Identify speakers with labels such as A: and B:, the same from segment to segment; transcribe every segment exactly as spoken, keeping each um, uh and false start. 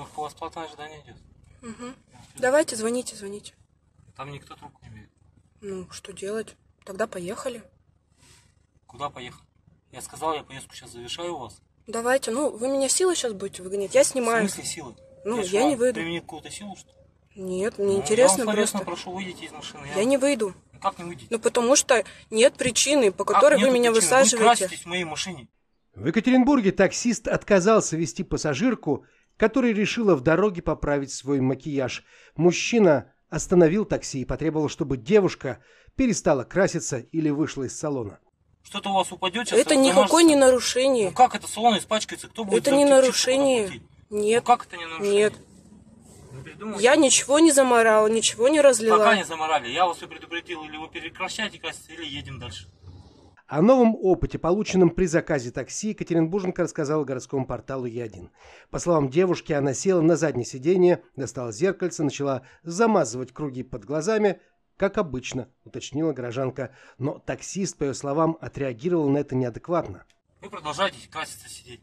A: Девушка, у вас платное ожидание идет.
B: Угу. Давайте, звоните, звоните.
A: Там никто трубку не берет.
B: Ну, что делать? Тогда поехали.
A: Куда поехать? Я сказал, я поездку сейчас завершаю у вас.
B: Давайте, ну, вы меня силой сейчас будете выгонять? Я снимаю.
A: В смысле силы?
B: Ну, я,
A: я
B: не выйду.
A: Применить какую-то силу, что ли?
B: Нет, мне
A: Ну,
B: интересно
A: я вам
B: просто.
A: прошу, выйдите из машины.
B: Я, я не выйду.
A: Ну, как не выйдете?
B: Ну, потому что нет причины, по которой
A: как
B: вы меня
A: причины?
B: высаживаете.
A: Вы краситесь в моей машине.
C: В Екатеринбурге таксист отказался вести пассажирку, которая решила в дороге поправить свой макияж. Мужчина остановил такси и потребовал, чтобы девушка перестала краситься или вышла из салона.
A: Что-то у вас упадет сейчас?
B: Это никакое не нарушение.
A: Ну как это салон испачкается? Кто будет
B: это не нарушение. Нет.
A: Ну как это не нарушение?
B: Нет. Я ничего не заморала, ничего не разлила.
A: Пока не заморали. Я вас и предупредил, или вы прекращаете краситься, или едем дальше.
C: О новом опыте, полученном при заказе такси, екатеринбурженка рассказала городскому порталу Е один. По словам девушки, она села на заднее сиденье, достала зеркальце, начала замазывать круги под глазами, как обычно, уточнила горожанка. Но таксист, по ее словам, отреагировал на это неадекватно.
A: Вы продолжаете краситься сидеть.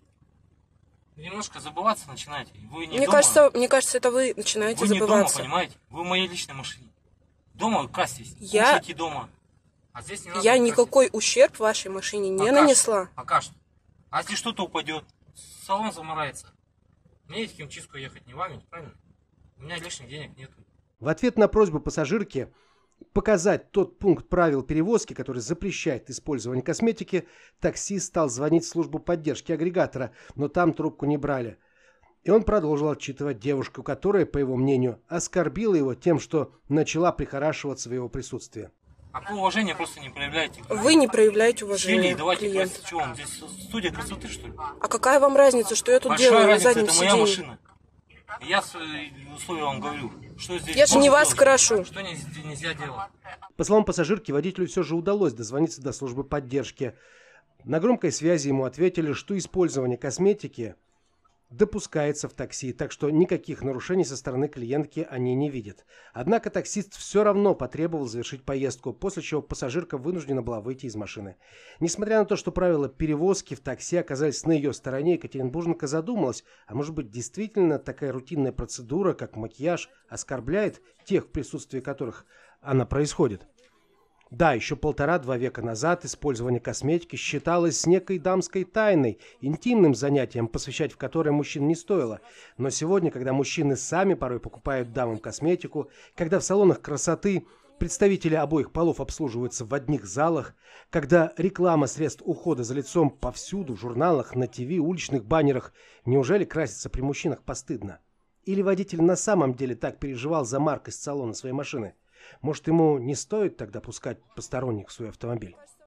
A: Немножко забываться начинаете. Вы не
B: мне,
A: дома.
B: Кажется, мне кажется, это вы начинаете
A: вы
B: забываться.
A: Вы не дома, понимаете? Вы в моей личной машине. Дома вы краситесь,
B: Я...
A: кушайте дома. А здесь не надо
B: Я
A: краситься.
B: Никакой ущерб вашей машине не
A: пока
B: нанесла.
A: Что, пока что. А если что-то упадет, салон замарается. Мне в химчистку ехать не вам, правильно? У меня лишних денег нет.
C: В ответ на просьбу пассажирки показать тот пункт правил перевозки, который запрещает использование косметики, таксист стал звонить в службу поддержки агрегатора, но там трубку не брали. И он продолжил отчитывать девушку, которая, по его мнению, оскорбила его тем, что начала прихорашиваться в его присутствии.
A: А вы уважения просто не проявляете.
B: Вы не проявляете уважения.
A: Сели, давайте
B: клиент.
A: краситься. Что вам здесь студия красоты, что ли?
B: А какая вам разница, что я тут
A: Большая
B: делаю
A: разница,
B: на заднем
A: это моя
B: сиденье?
A: машина. Я свои условия вам говорю. Что здесь
B: Я же не вас
A: делать,
B: крашу.
A: Что нельзя, нельзя делать.
C: По словам пассажирки, водителю все же удалось дозвониться до службы поддержки. На громкой связи ему ответили, что использование косметики допускается в такси, так что никаких нарушений со стороны клиентки они не видят. Однако таксист все равно потребовал завершить поездку, после чего пассажирка вынуждена была выйти из машины. Несмотря на то, что правила перевозки в такси оказались на ее стороне, екатеринбурженка задумалась, а может быть действительно такая рутинная процедура, как макияж, оскорбляет тех, в присутствии которых она происходит. Да, еще полтора-два века назад использование косметики считалось некой дамской тайной, интимным занятием, посвящать в которое мужчин не стоило. Но сегодня, когда мужчины сами порой покупают дамам косметику, когда в салонах красоты представители обоих полов обслуживаются в одних залах, когда реклама средств ухода за лицом повсюду, в журналах, на ТВ, уличных баннерах, неужели краситься при мужчинах постыдно? Или водитель на самом деле так переживал за маркость салона своей машины? Может, ему не стоит тогда пускать посторонних в свой автомобиль?